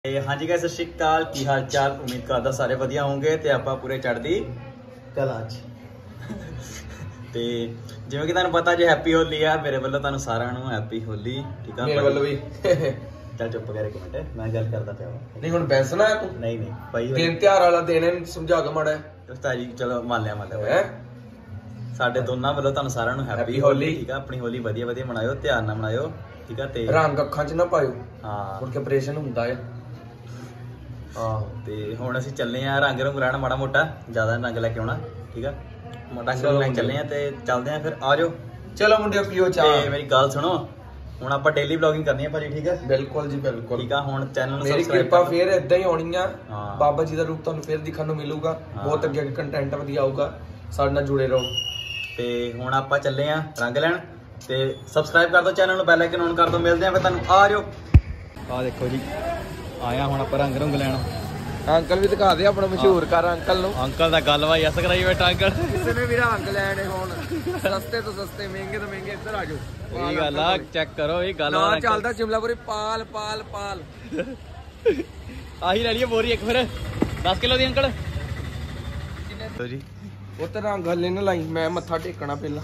हाँ जी गाइस, सत श्री अकाल। की हाल चाल? उम्मीद करदा सारे वधिया होंगे ते आपां पूरे चढ़दी कला च ते जिवें कि तुहानूं पता जे हैप्पी होली आ मेरे वल्लों तुहानूं सारिआं नूं हैप्पी होली। ठीक है मेरे वल्लों भी चल चुप कर एक मिनट, मैं गल करदा पिया नहीं हुण बैसना है तू नहीं भाई दिन त्योहार वाला दिन है, समझा के माड़ा उस्ताद जी चलो मान लिया साडे दोनों वल्लों तुहानूं सारिआं नूं हैप्पी होली। ठीक है अपनी होली वधिया वधिया मनाओ, ध्यान नाल मनाओ। ठीक है ते रंग अखां च ना पायो, हाँ मुड़ के ऑपरेशन हुंदा है। आहो ते हुण असीं चलने आ रंग रंग लैण माड़ा मोटा, ज्यादा रंग लैके आउणा। ठीक है मोटा रंग लैके चलने आ ते चलदे आ फिर आ जाओ। चलो मुंडिया पियो चाह। मेरी गल सुनो, हुण आपां डेली व्लॉगिंग करनी है भाजी। ठीक है बिल्कुल जी बिल्कुल। ठीक है हुण चैनल मेरी कृपा फिर इदां ही होनी आ। हाँ। बाबा जी दा रूप तुहानूं फिर दिखण नूं मिलूगा। बहुत अगे अगे कंटेंट वधिया आऊगा, साडे नाल जुड़े रहो। ते हुण आपां चले आ रंग लैण ते सबसक्राइब कर दो चैनल नूं, बेल आइकन ऑन कर दो। मिलदे आ फिर तुहानूं, आ जाओ। आ देखो जी आया हुण आपां रंग रंग लैण। अंकल भी दिखा दे अपना मशहूर कर अंकल नूं। अंकल दा गल भाई ऐसा कराई बैठा अंकल। किसी ने भी रंग लैणे होण सस्ते तो सस्ते महंगे तो महंगे इधर आ जाओ। ये गल आ चेक करो, ये गल ना चलदा शिमलापुरी पाल पाल पाल आही ले लिए बोरी एक फिर 10 किलो दी अंकल जी। वो तो रंग हले ना लाई, मैं मत्था टेकना पहला।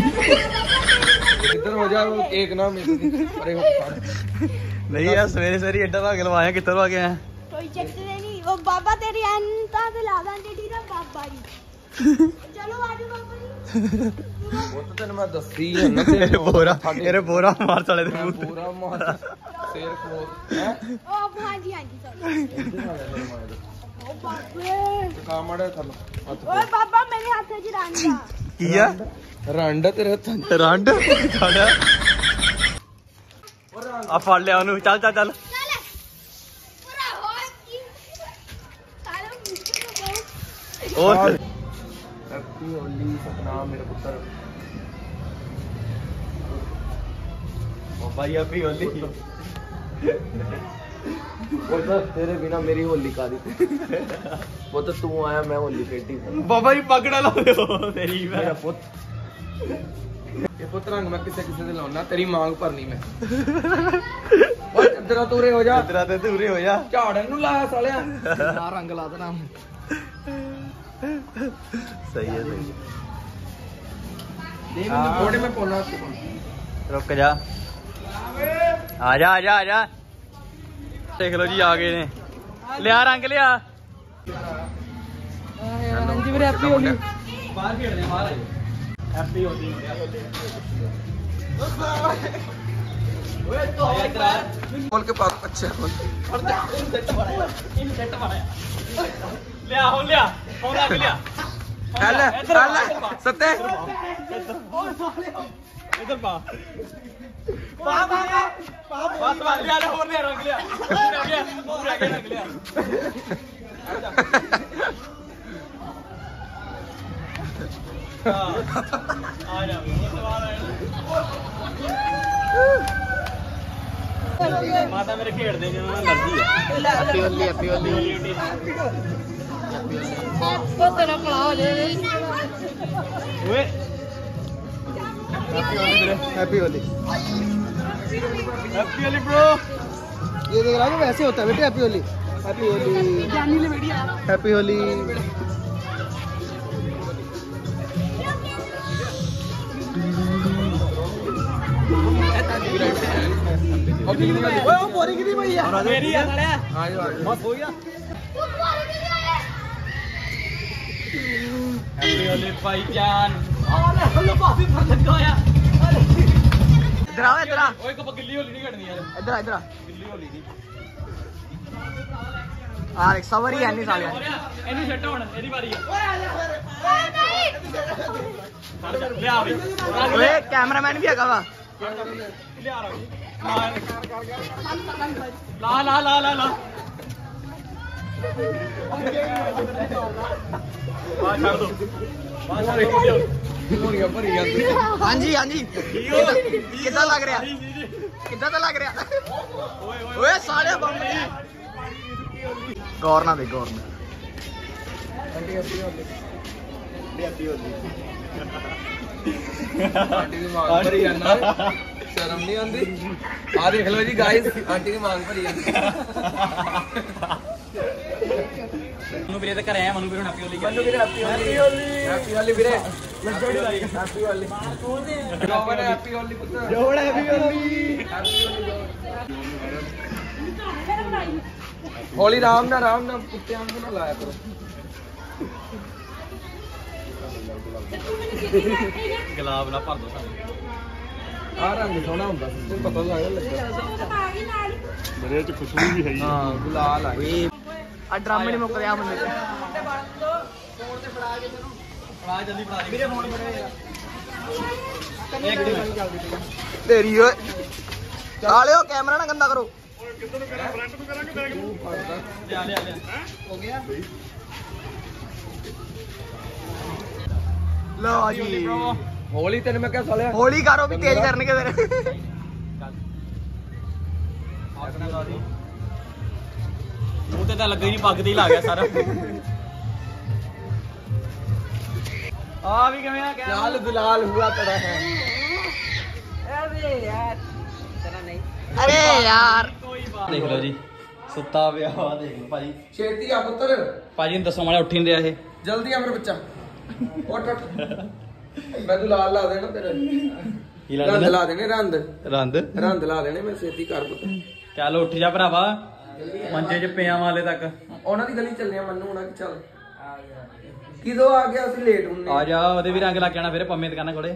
इधर हो जा एक ना मेरे अरे नहीं यार सवेरे सवेरे एडा रंग लवाया किधर आ गया? कोई चक्कर नहीं, वो बाबा तेरी अंता से लादा तेरी ना बाबा जी। चलो आजो बाबा जी। वो तो तेरे मैं दस्सी है ना तेरे बोरा मार चले दे पूरा मार शेर खो हैं। ओ हां जी सॉरी। ओ बाबे कामड़े थल ओए बाबा मेरे हाथ च रंडा किया रंड तेरे हत्थ रंड साडा आ फड़ लिया ओनू। चल चल चल पूरा हो की सारा मुझे और हैप्पी होली सतनाम मेरे पुत्र। बाबा जी हैप्पी होली। वो तो तेरे बिना मेरी होली का दी। वो तो तू आया मैं होली खेडी। बाबा जी पकड़ लो तेरी मेरा पुत ये पुत रंग मैं किसे किसे दे लाउना, तेरी मांग भरनी मैं। ओए तेरा तूरे हो जा, तेरा ते दूरे हो जा। झाड़न नु लाया सालिया ना रंग ला देना। सही है सही है। दे मैं थोड़े में पोना रुक जा, आजा आजा आजा। देख लो जी आ गए ने, लिया रंग लिया। जी मेरे हैप्पी होली। बाहर खेल रहे बाहर हैप्पी होली। ओए तो बोल के पास अच्छा खोल लिया हो लिया हो रंग लिया। हल हल सत्ते इधर पा पा पा पा बस बस लिया और लिया रंग लिया पूरा गया रंग लिया। आ जा माता मेरे खेड़ दे एनर्जी है। Happy Holi happy Holi. वो तेरा पड़ा हो जाए। ओए happy Holi happy Holi bro. ये देख रहा हूँ वैसे होता है बेटे। Happy Holi happy Holi happy Holi. वो बोरी कितनी बड़ी है? मेरी है सालिया। हाँ जी बस हो गया। हैप्पी होली भाईजान। हेलो भाभी फट गया। इधर आओ इधर आ। ओए को गिल्ली होली नहीं करनी यार, इधर इधर गिल्ली होली नहीं। आ एक सवारी है नहीं साले। ਇਹਨੂੰ ਛੱਡੋ ਹੁਣ, ਇਹਦੀ ਵਾਰੀ ਹੈ। ਲਿਆ ਬਈ ओए कैमरामैन भी हैगा वा। ਲਿਆ ਲਾ ਲਾ ਲਾ ਲਾ ਲਾ ਬਾਹਰ ਛੱਡ ਦੋ ਬਾਹਰ मोरिया भरी जाती। हाँ जी हाँ जी कितना लग रहा कितना तो लग रहा। ओए सारे बम गौर ना दे गौर ना। Happy Holi happy Holi. Aunty ਦੀ ਮਾਂ ਭਰੀ ਜਾਂਦਾ ਸ਼ਰਮ ਨਹੀਂ ਆਉਂਦੀ ਆ ਦੇਖ ਲਓ ਜੀ ਗਾਇਸ ਆਂਟੀ ਦੀ ਮਾਂ ਭਰੀ ਜਾਂਦੀ ਮਨੂ ਵੀਰੇ ਤੇ ਘਰੇ ਆਇਆ ਮਨੂ ਵੀਰੇ ਹੁਣ ਹੈਪੀ ਹੋਲੀ ਮੈਨੂੰ ਵੀਰੇ ਹੈਪੀ ਹੋਲੀ ਹੈਪੀ ਹੋਲੀ ਵੀਰੇ ਲੱਜੜੀ ਲਾਈ ਹੈਪੀ ਹੋਲੀ ਜੋਬਨ ਹੈਪੀ ਹੋਲੀ ਪੁੱਤ ਜੋਬਨ ਹੈਪੀ ਹੋਲੀ ਹੋਲੀ ਰਾਮ ਨਾਲ ਕੁੱਤਿਆਂ ਨੂੰ ਨਾ ਲਾਇਆ ਕਰੋ ਗੁਲਾਬ ਨਾਲ ਭਰ ਦੋ ਸਾਨੂੰ ਆ ਰੰਗ ਸੋਹਣਾ ਹੁੰਦਾ ਤੈਨੂੰ ਪਤਾ ਲੱਗਾ ਮੇਰੇ ਚ ਖੁਸ਼ਬੂ ਵੀ ਹੈਗੀ ਹਾਂ ਗੁਲਾਲ ਆ ਆ ਡਰਮ ਨਹੀਂ ਮੁੱਕ ਰਿਹਾ ਬੰਦੇ ਤੇ ਫੜਾ ਜਲਦੀ ਫੜਾ ਦੇ ਵੀਰੇ ਫੋਨ ਫੜਿਆ ਤੇਰੀ ਓਏ ਸਾਲਿਓ ਕੈਮਰਾ ਨਾ ਗੰਦਾ ਕਰੋ ਲਿਆ ਲਓ ਜੀ ਹੋਲੀ ਤੈਨੂੰ ਮੈਂ ਕਿਹਾ ਸਾਲਿਆ ਹੌਲੀ ਕਰੋ ਵੀ ਤੇਜ਼ ਕਰਨਗੇ ਫਿਰ ਮੂੰਹ ਤੇ ਤਾਂ ਲੱਗਾ ਹੀ ਨਹੀਂ ਪੱਗ ਤੇ ਹੀ ਲਾ ਗਿਆ ਸਾਰਾ ਆ ਵੀ ਕਿਵੇਂ ਆ ਲਾਲ ਗੁਲਾਲ ਹੁਆ ਤੜਾ ਹੈ ਅਰੇ ਯਾਰ ਦੇਖ ਲਓ ਜੀ ਸੁੱਤਾ ਪਿਆ ਵਾ ਦੇਖ ਲਓ ਭਾਜੀ ਛੇਤੀ ਆ ਪੁੱਤਰ ਭਾਜੀ ਨੂੰ ਦੱਸੋ ਮਾੜਾ ਉੱਠੀ ਨਹੀਂ ਰਿਹਾ ਇਹ ਜਲਦੀ ਆ ਮੇਰਾ ਬੱਚਾ ਉੱਠ ਮੈਂ ਤੂੰ ਲਾਲ ਲਾ ਦੇਣਾ ਤੇਰੇ ਕੀ ਲਾ ਰੰਦ ਦੇਣਾ? ਲਾ ਦੇਣੇ ਰੰਦ ਰੰਦ ਲਾ ਦੇਣੇ ਮੈਂ ਛੇਤੀ ਕਰ ਪੁੱਤ ਚੱਲ ਉੱਠ ਜਾ ਭਰਾਵਾ ਮੰਜੇ 'ਚ ਪਿਆ ਵਾਲੇ ਤੱਕ ਉਹਨਾਂ ਦੀ ਗਲੀ ਚੱਲਨੇ ਆ ਮੰਨੂ ਹੋਣਾ ਕਿ ਚੱਲ ਕਿਦੋਂ ਆ ਗਿਆ ਅਸੀਂ ਲੇਟ ਹੁੰਨੇ ਆ ਜਾ ਉਹਦੇ ਵੀ ਰੰਗ ਲੱਗ ਜਾਣਾ ਫਿਰ ਪੰਮੇ ਦੁਕਾਨਾਂ ਕੋਲੇ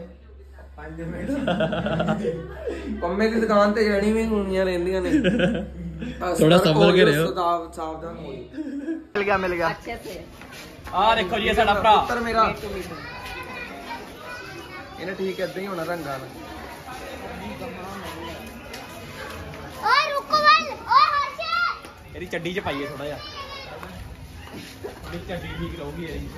ਪੰਮੇ ਦੀ ਦੁਕਾਨ ਤੇ ਜਾਣੀ ਵੀ ਹੁੰਦੀਆਂ ਰਹਿੰਦੀਆਂ ਨੇ ਥੋੜਾ ਸੰਭਲ ਕੇ ਰਹੋ। ਸਾਵਧਾਨ ਹੋ ਮਿਲ ਗਿਆ ਆ ਦੇਖੋ ਜੀ ਇਹ ਸਾਡਾ ਭਰਾ ਪੁੱਤਰ ਮੇਰਾ ਇਹਨੇ ਠੀਕ ਏਦਾਂ ਹੀ ਹੋਣਾ ਰੰਗਾਂ ਨਾਲ ਓਏ ਰੁਕੋ ਵੱਲ ਓਏ ਹਰਸ਼ੇ ਇਹਦੀ ਚੱਡੀ 'ਚ ਪਾਈਏ ਥੋੜਾ ਜਿਹਾ ਇਹਦੀ ਚੱਡੀ ਠੀਕ ਰਹੂਗੀ ਇਹਦੀ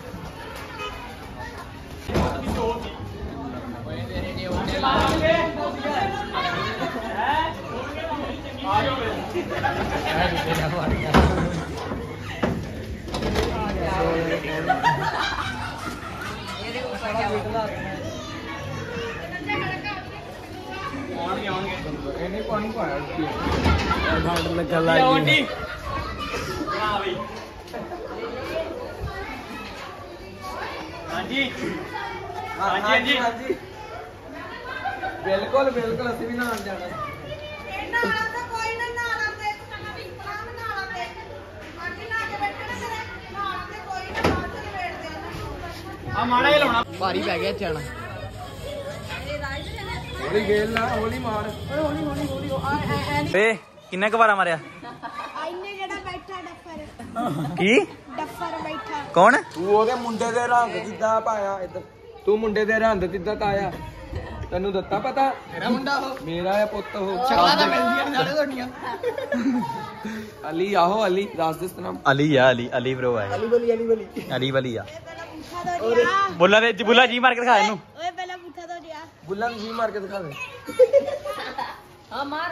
ਇਹਨੇ ਪਾਣੀ ਪਾਇਆ ਲੱਗਾ ਲਾਈ ਹਾਂਜੀ ਹਾਂਜੀ ਬਿਲਕੁਲ ਅਸੀਂ ਵੀ ਨਹਾਉਣ ਜਾਣਾ ਨਾਲਾ ਤਾਂ ਕੋਈ ਨਾ ਨਾਲਾ ਤੇ ਨਾਮ ਨਾਲਾ ਤੇ ਆਂਟੀ ਨਾ ਕੇ ਬੈਠੇ ਨੇ ਨਾਲਾ ਤੇ ਕੋਈ ਨਾ ਬਾਅਦ ਚ ਵੇਟ ਦੇ ਆ ਮਾੜਾ ਜਿਹਾ ਲਾਉਣਾ ਭਾਰੀ ਪੈ ਗਿਆ ਚਣ ਹੋਲੀ ਗੇਲ ਨਾ ਹੋਲੀ ਮਾਰ ਏ ਕਿੰਨੇ ਕੁ ਵਾਰਾ ਮਾਰਿਆ ਆਇਨੇ ਜਿਹੜਾ ਬੈਠਾ ਡੱਫਰ ਕੀ ਡੱਫਰ ਬੈਠਾ ਕੌਣ ਤੂੰ ਉਹਦੇ ਮੁੰਡੇ ਦੇ ਰੰਗ ਕਿੱਦਾਂ ਪਾਇਆ ਇੱਧਰ ਤੂੰ ਮੁੰਡੇ ਦੇ ਰੰਗ ਕਿੱਦਾਂ ਤਾਇਆ ਤੈਨੂੰ ਦਿੱਤਾ ਪਤਾ ਮੇਰਾ ਮੁੰਡਾ ਉਹ ਮੇਰਾ ਆ ਪੁੱਤ ਉਹ ਸ਼ਕਲਾਂ ਤਾਂ ਮਿਲਦੀਆਂ ਨੇ ਨਾਲੇ ਤੁਹਾਡੀਆਂ ਅਲੀ ਆਹੋ ਅਲੀ ਦੱਸ ਦੇ ਨਾਮ ਅਲੀ ਆ ਅਲੀ ਬ్రో ਆ ਅਲੀ ਬਲੀ ਅਲੀ ਵਲੀ ਆ ਪਹਿਲਾਂ ਪੁੱਠਾ ਦੋ ਜਿਆ ਬੁੱਲਾ ਦੇ ਬੁੱਲਾ ਜੀ ਮਾਰ ਕੇ ਦਿਖਾ ਇਹਨੂੰ ਓਏ ਪਹਿਲਾਂ ਪੁੱਠਾ ਦੋ ਜਿਆ ਬੁੱਲਾਂ ਨੂੰ ਜੀ ਮਾਰ ਕੇ ਦਿਖਾ ਦੇ ਮਾਰ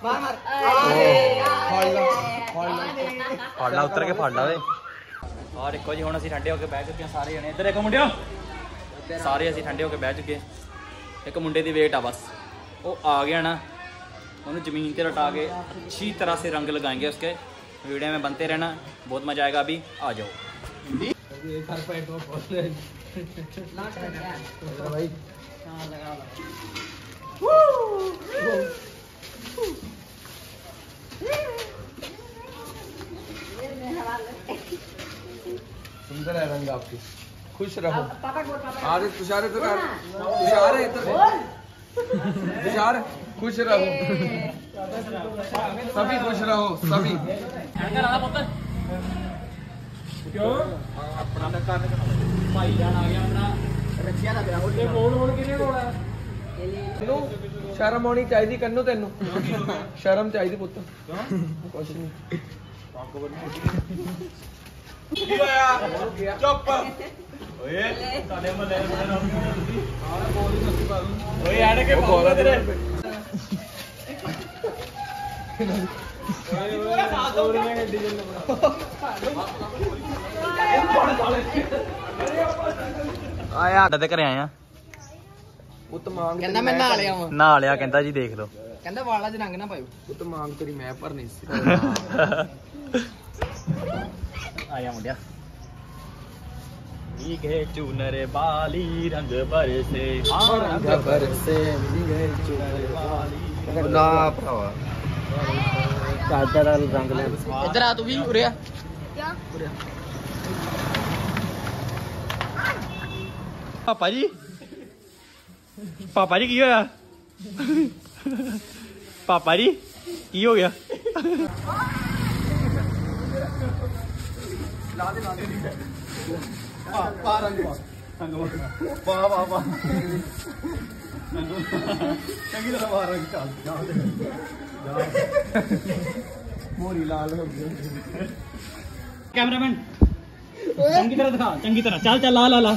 ਫੜ ਲਾ ਉਤਰ ਕੇ ਫੜ ਲਾ ਓਏ ਆ ਦੇਖੋ ਜੀ ਹੁਣ ਅਸੀਂ ਠੰਡੇ ਹੋ ਕੇ ਬਹਿ ਚੁੱਕੇ ਹਾਂ ਸਾਰੇ ਜਣੇ ਇੱਧਰ ਦੇਖੋ ਮੁੰਡਿਓ ਸਾਰੇ ਅਸੀਂ ਠੰਡੇ ਹੋ ਕੇ ਬਹਿ ਚੁੱਕੇ ਇੱਕ ਮੁੰਡੇ ਦੀ ਵੇਟ ਆ ਬਸ वो आ गया ना उन्हें ज़मीन पे लटा के अच्छी तरह से रंग लगाएंगे उसके वीडियो में बनते रहना बहुत मज़ा आएगा अभी आ जाओ सुंदर है रंग आपकी खुश रहो आज तुषार तो कर तुषार है इधर तुषार खुश रहो सभी खुश रहो सभी क्यों अपना भाई जान आ गया अपना रखिया ना तेरा ਉਹਦੇ ਮੋੜ ਮੋੜ ਕਿਹਨੇ ਰੋਣਾ ਤੈਨੂੰ ਸ਼ਰਮ ਆਉਣੀ ਚਾਹੀਦੀ ਕੰਨੂ ਤੈਨੂੰ ਸ਼ਰਮ ਚਾਹੀਦੀ ਪੁੱਤ ਕੁਛ ਨਹੀਂ ਕੀ ਹੋਇਆ ਚੁੱਪ ਓਏ ਤੁਹਾਡੇ ਮੱਲੇ ਓਏ ਆੜੇ ਕੇ ਬੋਲ ਤੇਰੇ ਓਏ ਓਏ ਸਾਥ ਹੋ ਰਿਹਾ ਗੱਡੀ ਜੰਨ ਆਇਆ ਤੇ ਘਰੇ ਆਏ ਆ ਪੁੱਤ ਮੰਗ ਕਹਿੰਦਾ ਮੈਂ ਨਹਾ ਲਿਆ ਵਾਂ ਨਹਾ ਲਿਆ ਕਹਿੰਦਾ ਜੀ ਦੇਖ ਲਓ ਕਹਿੰਦਾ ਵਾਲਾਂ 'ਚ ਰੰਗ ਨਾ ਪਾਇਓ ਪੁੱਤ ਮੰਗ ਤੇਰੀ ਮੈਂ ਭਰਨੀ ਸੀ ਆਇਆ ਮੁੰਡਿਆ ਨੀਗੇ ਚੂਨਰੇ ਬਾਲੀ ਰੰਗ ਬਰਸੇ ਰੰਗ ਬਰਸੇ ਨਿਗੇ ਚੁਰੇ ਵਾਲੀ ਨਾ ਭਰਾਵਾ ਕਾਜਾ ਦਾ ਰੰਗ ਲੈ ਇੱਧਰ ਆ ਤੂੰ ਵੀ ਉਰੇ ਆ ਪਾਪਾ ਜੀ ਕੀ ਹੋਇਆ ਪਾਪਾ ਜੀ ਕੀ ਹੋ ਗਿਆ ਪਾ ਰੰਗ ਪਾ ਵਾਹ ਚੰਗੀ ਤਰ੍ਹਾਂ ਪਾ ਰੰਗ ਚੱਲ ਮੋਰੀ ਲਾਲ ਹੋ ਗਈ कैमरामैन चंगी तरह दिखा चंगी तरह चल ला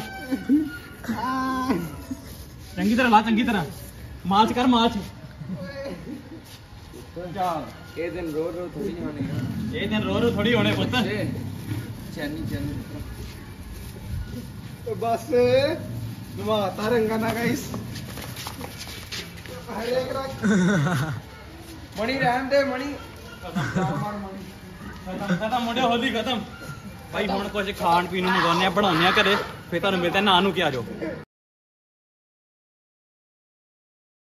चंगी तरह ला चंगी तरह मार्च कर मार्च ਇਹ ਦਿਨ ਰੋ ਥੋੜੀ ਨਹੀਂ ਹੋਣੇ ये दिन रो थोड़ी होने पुत ਚੈਨੀ ਬਸ ਘੁਮਾਤਾ ਰੰਗਾ ਨਾ ਗਾਇਸ ਹਰੇਕ ਰੰਗ ਮਣੀ ਰਹਿਣ ਦੇ ਮਣੀ खत्म मुंडे होली खत्म भाई हुण कुछ खाण पीण ਨੂੰ ਮੰਗਾਉਂਦੇ ਆ ਬਣਾਉਂਦੇ ਆ ਘਰੇ ਫੇਰ ਤੁਹਾਨੂੰ ਮਿਲਦੇ ਆ ਨਾ ਨੂੰ ਕੀ ਆ ਜਾਓ